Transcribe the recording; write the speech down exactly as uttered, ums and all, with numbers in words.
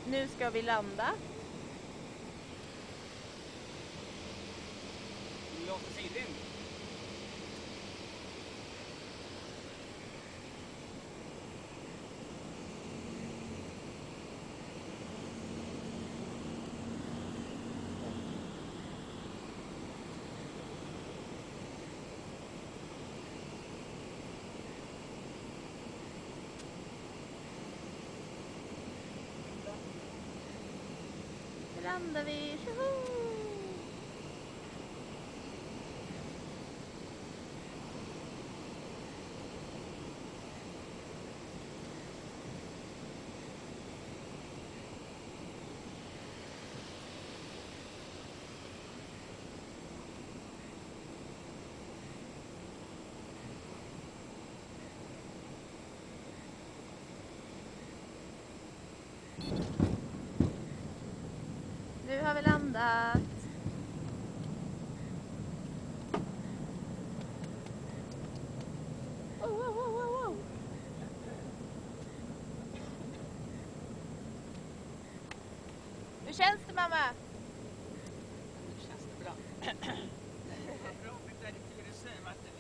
Nu ska vi landa. Låter sig rymd. Nu landar vi. Tjoho! Nu har vi landat. Oh, oh, oh, oh, oh. Hur känns det, mamma? Nu känns det bra. Vad bra, vi är där i Tyresö.